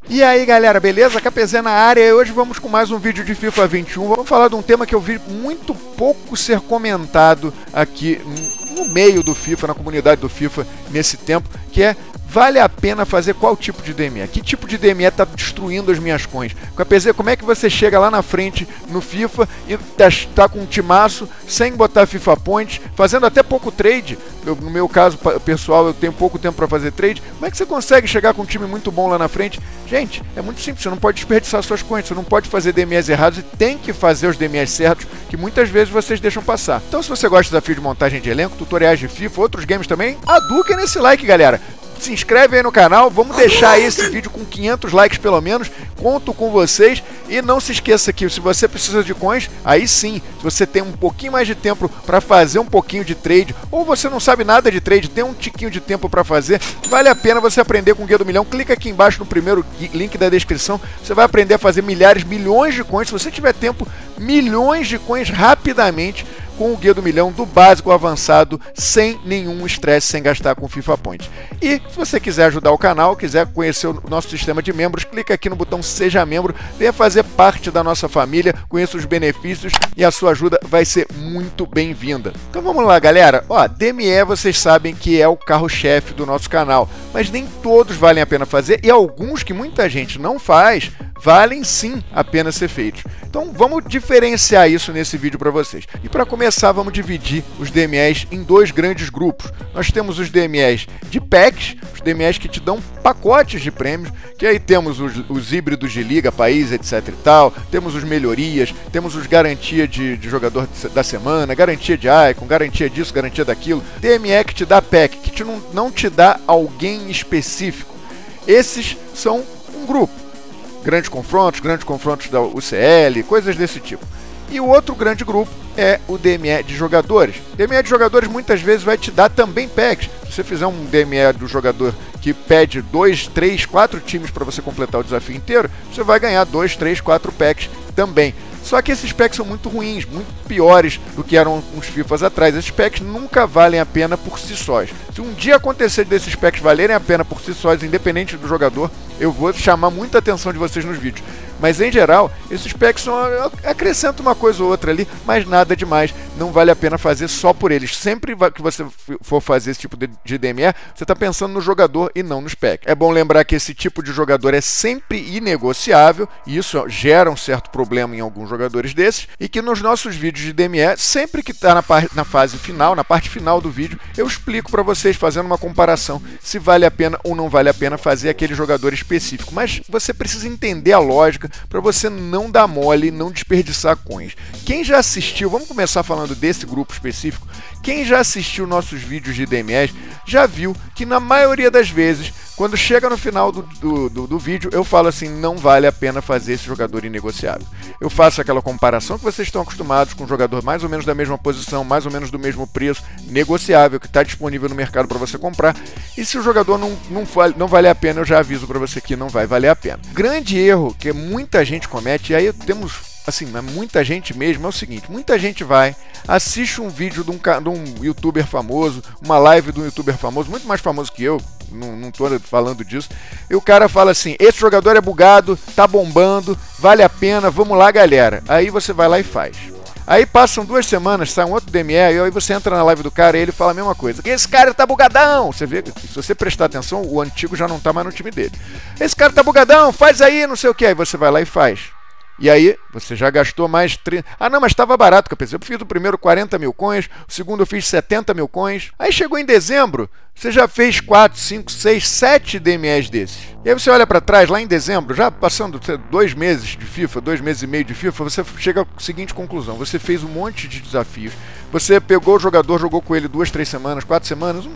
E aí galera, beleza? KPZ na área e hoje vamos com mais um vídeo de FIFA 21. Vamos falar de um tema que eu vi muito pouco ser comentado aqui no meio do FIFA, na comunidade do FIFA nesse tempo, que é: vale a pena fazer qual tipo de DME? Que tipo de DME está destruindo as minhas coins? KPZ, como é que você chega lá na frente no FIFA e está com um timaço, sem botar FIFA Points, fazendo até pouco trade? No meu caso pessoal, eu tenho pouco tempo para fazer trade. Como é que você consegue chegar com um time muito bom lá na frente? Gente, é muito simples, você não pode desperdiçar suas coins, você não pode fazer DMEs errados e tem que fazer os DMEs certos, que muitas vezes vocês deixam passar. Então se você gosta de desafio de montagem de elenco, tutoriais de FIFA, outros games também, aduquem nesse like, galera. Se inscreve aí no canal, vamos deixar esse vídeo com 500 likes pelo menos, conto com vocês. E não se esqueça que se você precisa de coins, aí sim, se você tem um pouquinho mais de tempo para fazer um pouquinho de trade, ou você não sabe nada de trade, tem um tiquinho de tempo para fazer, vale a pena você aprender com o Guia do Milhão. Clica aqui embaixo no primeiro link da descrição, você vai aprender a fazer milhares, milhões de coins, se você tiver tempo, milhões de coins rapidamente, com o Guia do Milhão, do básico ao avançado, sem nenhum estresse, sem gastar com FIFA Points. E se você quiser ajudar o canal, quiser conhecer o nosso sistema de membros, clica aqui no botão Seja Membro, venha fazer parte da nossa família, conheça os benefícios e a sua ajuda vai ser muito bem-vinda. Então vamos lá, galera. Ó, DME vocês sabem que é o carro-chefe do nosso canal, mas nem todos valem a pena fazer e alguns que muita gente não faz, valem sim a pena ser feitos. Então vamos diferenciar isso nesse vídeo para vocês. E para começar, vamos dividir os DMEs em dois grandes grupos. Nós temos os DMEs de packs, os DMEs que te dão pacotes de prêmios, que aí temos os híbridos de liga, país, etc e tal, temos os melhorias, temos os garantia de jogador da semana, garantia de icon, garantia disso, garantia daquilo. DME que te dá pack, que não te dá alguém específico. Esses são um grupo. Grandes confrontos da UCL, coisas desse tipo. E o outro grande grupo é o DME de jogadores. DME de jogadores muitas vezes vai te dar também packs. Se você fizer um DME do jogador que pede 2, 3, 4 times para você completar o desafio inteiro, você vai ganhar 2, 3, 4 packs também. Só que esses packs são muito ruins, muito piores do que eram uns FIFAs atrás. Esses packs nunca valem a pena por si sós. Se um dia acontecer desses packs valerem a pena por si sós, independente do jogador, eu vou chamar muita atenção de vocês nos vídeos. Mas em geral, esses packs acrescentam uma coisa ou outra ali, mas nada demais. Não vale a pena fazer só por eles. Sempre que você for fazer esse tipo de DME, você está pensando no jogador e não nos packs. É bom lembrar que esse tipo de jogador é sempre inegociável, e isso gera um certo problema em alguns jogadores desses, e que nos nossos vídeos de DME, sempre que está na fase final, na parte final do vídeo, eu explico para vocês, fazendo uma comparação, se vale a pena ou não vale a pena fazer aquele jogador específico. Mas você precisa entender a lógica para você não dar mole, não desperdiçar coins. Quem já assistiu, vamos começar falando desse grupo específico, quem já assistiu nossos vídeos de DMEs, já viu que na maioria das vezes, quando chega no final do vídeo, eu falo assim: não vale a pena fazer esse jogador inegociável. Eu faço aquela comparação que vocês estão acostumados com um jogador mais ou menos da mesma posição, mais ou menos do mesmo preço, negociável, que está disponível no mercado para você comprar. E se o jogador não vale a pena, eu já aviso para você que não vai valer a pena. Grande erro que muita gente comete, e aí temos assim, muita gente mesmo, é o seguinte: muita gente vai, assiste um vídeo de um youtuber famoso, uma live de um youtuber famoso, muito mais famoso que eu, não tô falando disso, e o cara fala assim: esse jogador é bugado, tá bombando, vale a pena, vamos lá galera. Aí você vai lá e faz. Aí passam 2 semanas, sai um outro DME, e aí você entra na live do cara e ele fala a mesma coisa: esse cara tá bugadão. Você vê, se você prestar atenção, o antigo já não tá mais no time dele. Esse cara tá bugadão, faz aí, não sei o que. Aí você vai lá e faz. E aí, você já gastou mais 30... Ah, não, mas estava barato, eu pensei. Eu fiz o primeiro 40 mil coins, o segundo eu fiz 70 mil coins. Aí chegou em dezembro, você já fez 4, 5, 6, 7 DMEs desses. E aí você olha para trás, lá em dezembro, já passando 2 meses de FIFA, 2 meses e meio de FIFA, você chega à seguinte conclusão: você fez um monte de desafios, você pegou o jogador, jogou com ele 2, 3 semanas, 4 semanas,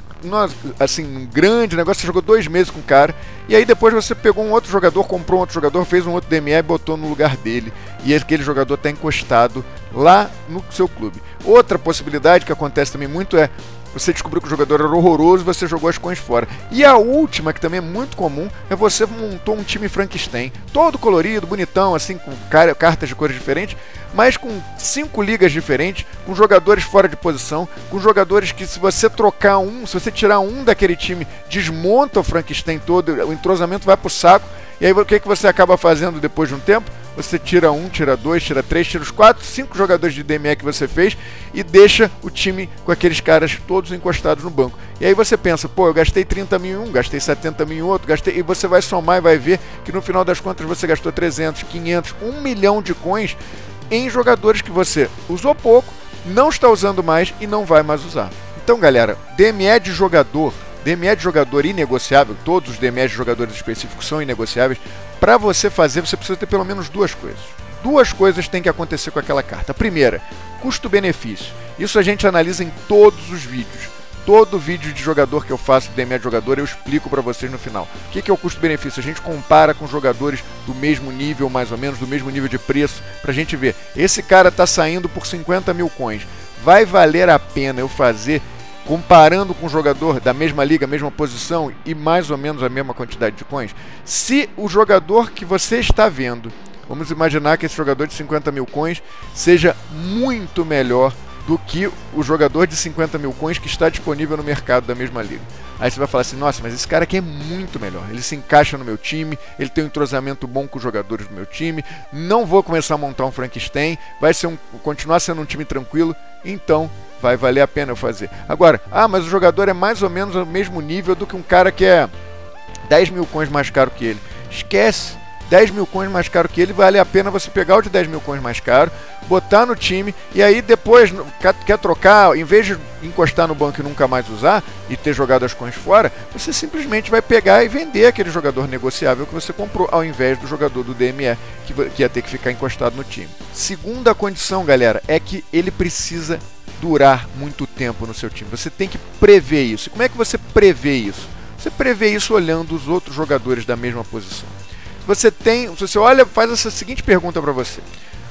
assim, um grande negócio, você jogou 2 meses com o cara, e aí depois você pegou um outro jogador, comprou um outro jogador, fez um outro DME e botou no lugar dele, e aquele jogador está encostado lá no seu clube. Outra possibilidade que acontece também muito é: você descobriu que o jogador era horroroso e você jogou as coins fora. E a última, que também é muito comum, é você montou um time Frankenstein, todo colorido, bonitão, assim, com cartas de cores diferentes, mas com 5 ligas diferentes, com jogadores fora de posição, com jogadores que, se você trocar um, se você tirar um daquele time, desmonta o Frankenstein todo, o entrosamento vai pro saco. E aí o que você acaba fazendo depois de um tempo? Você tira um, tira dois, tira três, tira os 4, 5 jogadores de DME que você fez e deixa o time com aqueles caras todos encostados no banco. E aí você pensa, pô, eu gastei 30 mil em um, gastei 70 mil em outro, gastei... E você vai somar e vai ver que no final das contas você gastou 300, 500, 1 milhão de coins em jogadores que você usou pouco, não está usando mais e não vai mais usar. Então, galera, DME de jogador inegociável, todos os DMEs de jogadores específicos são inegociáveis. Para você fazer, você precisa ter pelo menos duas coisas. Duas coisas têm que acontecer com aquela carta. A primeira, custo-benefício. Isso a gente analisa em todos os vídeos. Todo vídeo de jogador que eu faço, DME de jogador, eu explico para vocês no final. O que é o custo-benefício? A gente compara com jogadores do mesmo nível, mais ou menos, do mesmo nível de preço, para a gente ver. Esse cara está saindo por 50 mil coins. Vai valer a pena eu fazer... comparando com um jogador da mesma liga, mesma posição e mais ou menos a mesma quantidade de coins? Se o jogador que você está vendo, vamos imaginar que esse jogador de 50 mil coins seja muito melhor do que o jogador de 50 mil coins que está disponível no mercado da mesma liga. Aí você vai falar assim, nossa, mas esse cara aqui é muito melhor, ele se encaixa no meu time, ele tem um entrosamento bom com os jogadores do meu time, não vou começar a montar um Frankenstein, vai ser continuar sendo um time tranquilo, então vai valer a pena eu fazer. Agora, mas o jogador é mais ou menos ao mesmo nível do que um cara que é 10 mil coins mais caro que ele. Esquece! 10 mil coins mais caro que ele, vale a pena você pegar o de 10 mil coins mais caro, botar no time, e aí depois, quer trocar, em vez de encostar no banco e nunca mais usar, e ter jogado as coins fora, você simplesmente vai pegar e vender aquele jogador negociável que você comprou, ao invés do jogador do DME, que ia ter que ficar encostado no time. Segunda condição, galera, é que ele precisa durar muito tempo no seu time. Você tem que prever isso. E como é que você prevê isso? Você prevê isso olhando os outros jogadores da mesma posição. Se você olha, faz essa seguinte pergunta para você.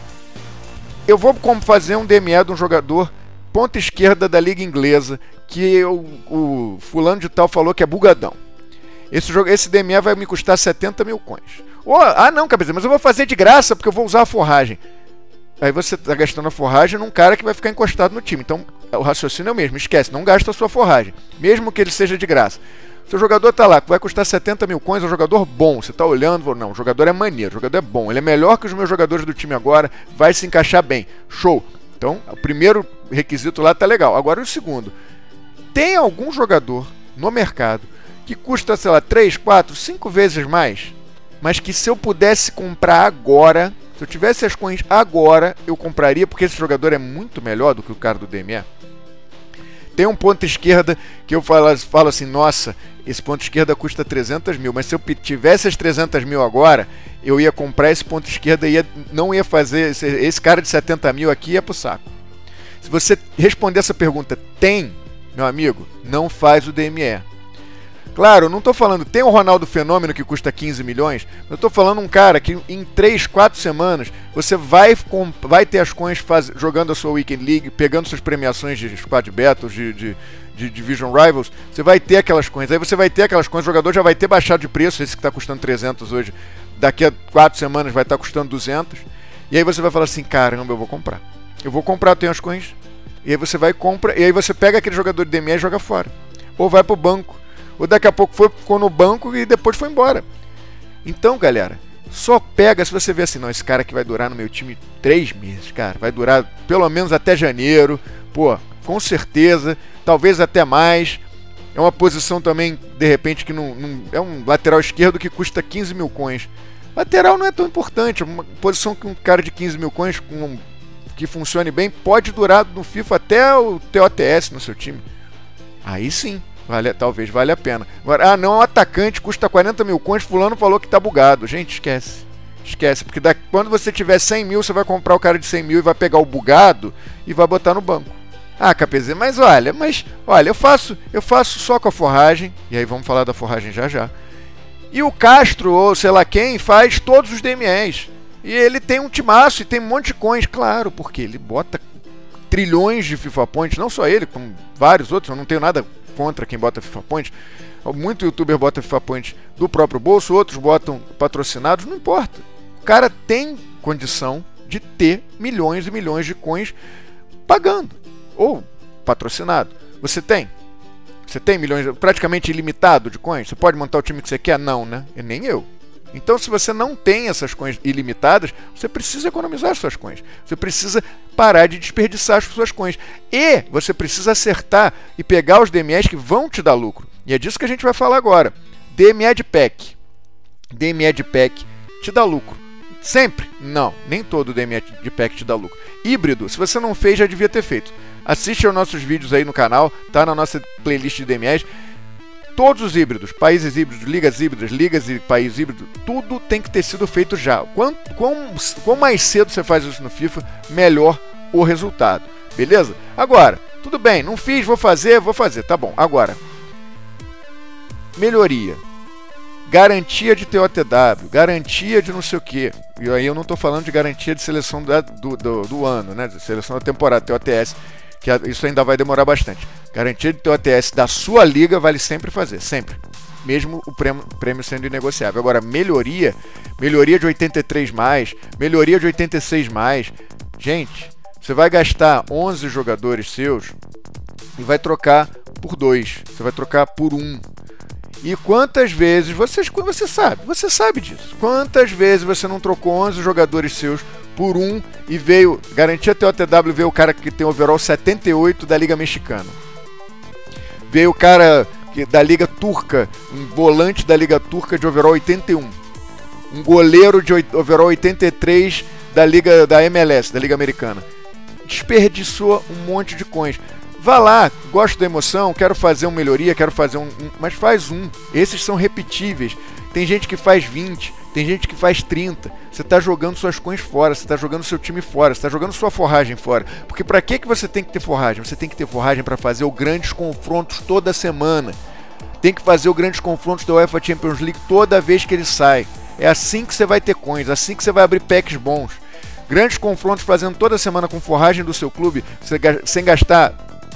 Eu vou fazer um DME de um jogador ponta esquerda da liga inglesa que o fulano de tal falou que é bugadão. Esse DME vai me custar 70 mil coins. Não, cabeça, mas eu vou fazer de graça porque eu vou usar a forragem. Aí você está gastando a forragem num cara que vai ficar encostado no time. Então o raciocínio é o mesmo, esquece, não gasta a sua forragem, mesmo que ele seja de graça. Seu jogador está lá, vai custar 70 mil coins, é um jogador bom. Você está olhando, não, o jogador é maneiro, o jogador é bom, ele é melhor que os meus jogadores do time agora, vai se encaixar bem. Show! Então, o primeiro requisito lá está legal. Agora o segundo, tem algum jogador no mercado que custa, sei lá, 3, 4, 5 vezes mais, mas que se eu pudesse comprar agora, se eu tivesse as coins agora, eu compraria, porque esse jogador é muito melhor do que o cara do DME? Tem um ponto esquerda que eu falo assim, nossa, esse ponto esquerda custa 300 mil, mas se eu tivesse as 300 mil agora, eu ia comprar esse ponto esquerda e não ia fazer, esse cara de 70 mil aqui ia pro saco. Se você responder essa pergunta, meu amigo, não faz o DME. Claro, eu não estou falando, tem o Ronaldo Fenômeno que custa 15 milhões, eu estou falando um cara que em 3, 4 semanas você vai ter as coins jogando a sua Weekend League, pegando suas premiações de Squad Battles, de Division Rivals, você vai ter aquelas coins, aí você vai ter aquelas coins, o jogador já vai ter baixado de preço, esse que está custando 300 hoje, daqui a 4 semanas vai estar custando 200, e aí você vai falar assim, caramba, eu vou comprar, eu tenho as coins, e aí você vai compra, e aí você pega aquele jogador de DME e joga fora, ou vai pro banco, ou daqui a pouco ficou no banco e depois foi embora. Então, galera, só pega se você vê assim, não, esse cara aqui vai durar no meu time 3 meses, cara. Vai durar pelo menos até janeiro. Pô, com certeza, talvez até mais. É uma posição também, de repente, que não é um lateral esquerdo que custa 15 mil coins. Lateral não é tão importante. Uma posição que um cara de 15 mil coins que funcione bem pode durar no FIFA até o TOTS no seu time. Aí sim. Talvez valha a pena. Agora, não, um atacante custa 40 mil coins, fulano falou que tá bugado. Gente, esquece. Esquece, porque quando você tiver 100 mil, você vai comprar o cara de 100 mil e vai pegar o bugado e vai botar no banco. KPZ, mas olha, eu faço só com a forragem, e aí vamos falar da forragem já. E o Castro, ou sei lá quem, faz todos os DMEs. E ele tem um timaço e tem um monte de coins, claro, porque ele bota trilhões de FIFA Points, não só ele, como vários outros, eu não tenho nada contra quem bota FIFA Points. Muito youtuber bota FIFA Points do próprio bolso, outros botam patrocinados, não importa. O cara tem condição de ter milhões e milhões de coins pagando, ou patrocinado. Você tem? Você tem milhões, praticamente ilimitado de coins? Você pode montar o time que você quer? Não, né? E nem eu. Então, se você não tem essas coins ilimitadas, você precisa economizar as suas coins. Você precisa parar de desperdiçar as suas coins. E você precisa acertar e pegar os DMEs que vão te dar lucro. E é disso que a gente vai falar agora. DME de pack. DME de pack te dá lucro. Sempre? Não, nem todo DME de pack te dá lucro. Híbrido, se você não fez, já devia ter feito. Assiste aos nossos vídeos aí no canal, tá na nossa playlist de DMEs. Todos os híbridos, países híbridos, ligas e países híbridos, tudo tem que ter sido feito já. Quanto mais cedo você faz isso no FIFA, melhor o resultado. Beleza? Agora, tudo bem, não fiz, vou fazer, tá bom. Agora, melhoria. Garantia de TOTW, garantia de não sei o que. E aí eu não estou falando de garantia de seleção do ano, né? De seleção da temporada, TOTS, que isso ainda vai demorar bastante. Garantia de TOTS da sua liga vale sempre fazer, sempre. Mesmo o prêmio sendo inegociável. Agora, melhoria de 83+, melhoria de 86+. Gente, você vai gastar 11 jogadores seus e vai trocar por 2. Você vai trocar por 1. E quantas vezes, você sabe disso. Quantas vezes você não trocou 11 jogadores seus por 1 e veio, garantia TOTW, veio o cara que tem overall 78 da Liga Mexicana. Veio o cara da Liga Turca, um volante da Liga Turca de overall 81. Um goleiro de overall 83 da Liga da MLS, da Liga Americana. Desperdiçou um monte de coins. Vá lá, gosto da emoção, quero fazer uma melhoria, quero fazer mas faz um. Esses são repetíveis. Tem gente que faz 20, tem gente que faz 30. Você está jogando suas coins fora, você está jogando seu time fora, você está jogando sua forragem fora. Porque para que você tem que ter forragem? Você tem que ter forragem para fazer os grandes confrontos toda semana. Tem que fazer os grandes confrontos da UEFA Champions League toda vez que ele sai. É assim que você vai ter coins, assim que você vai abrir packs bons. Grandes confrontos fazendo toda semana com forragem do seu clube, sem gastar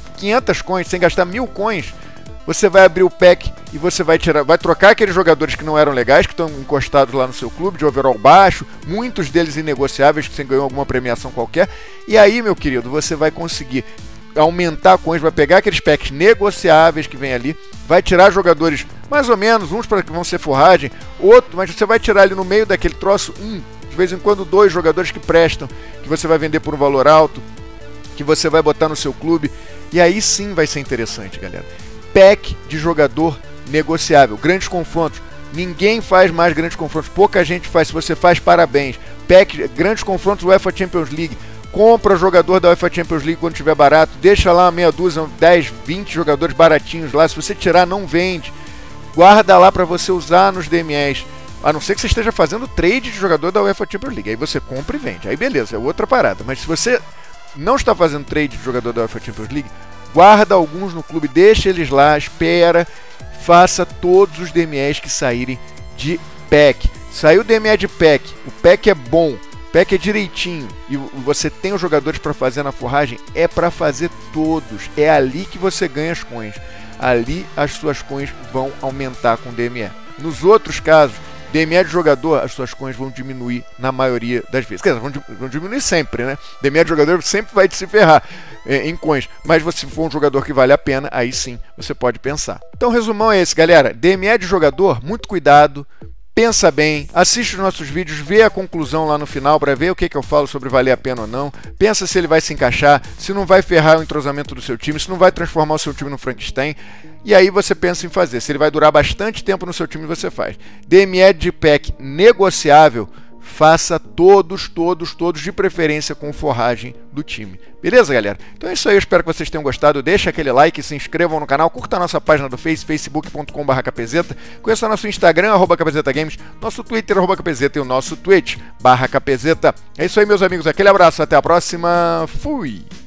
500 coins, sem gastar 1000 coins, você vai abrir o pack e você vai trocar aqueles jogadores que não eram legais, que estão encostados lá no seu clube, de overall baixo, muitos deles inegociáveis, que você ganhou alguma premiação qualquer, e aí, meu querido, você vai conseguir aumentar coins, vai pegar aqueles packs negociáveis que vem ali, vai tirar jogadores, mais ou menos, uns para que vão ser forragem, outro, mas você vai tirar ali no meio daquele troço, de vez em quando 2 jogadores que prestam, que você vai vender por um valor alto, que você vai botar no seu clube. E aí sim vai ser interessante, galera. Pack de jogador negociável. Grandes confrontos. Ninguém faz mais grandes confrontos. Pouca gente faz. Se você faz, parabéns. Pack, grandes confrontos UEFA Champions League. Compra jogador da UEFA Champions League quando tiver barato. Deixa lá meia dúzia, 10, 20 jogadores baratinhos lá. Se você tirar, não vende. Guarda lá para você usar nos DMEs. A não ser que você esteja fazendo trade de jogador da UEFA Champions League. Aí você compra e vende. Aí beleza, é outra parada. Mas se você não está fazendo trade de jogador da UEFA Champions League, guarda alguns no clube, deixa eles lá, espera, faça todos os DMEs que saírem de pack. Saiu o DME de pack, o pack é bom, o pack é direitinho e você tem os jogadores para fazer na forragem, é para fazer todos. É ali que você ganha as coins. Ali as suas coins vão aumentar com o DME. Nos outros casos, DME de jogador, as suas coins vão diminuir na maioria das vezes. Quer dizer, vão diminuir sempre, né? DME de jogador sempre vai te se ferrar em coins. Mas se for um jogador que vale a pena, aí sim você pode pensar. Então o resumão é esse, galera. DME de jogador, muito cuidado. Pensa bem, assiste os nossos vídeos, vê a conclusão lá no final para ver o que eu falo sobre valer a pena ou não. Pensa se ele vai se encaixar, se não vai ferrar o entrosamento do seu time, se não vai transformar o seu time no Frankenstein. E aí você pensa em fazer. Se ele vai durar bastante tempo no seu time, você faz. DME de pack negociável, faça todos, de preferência com forragem do time. Beleza, galera? Então é isso aí, eu espero que vocês tenham gostado. Deixa aquele like, se inscrevam no canal, curta a nossa página do facebook.com/Capezeta, conheça o nosso Instagram, @CapezetaGames, nosso Twitter, @Capezeta e o nosso Twitch, /Capezeta. É isso aí, meus amigos, aquele abraço, até a próxima, fui!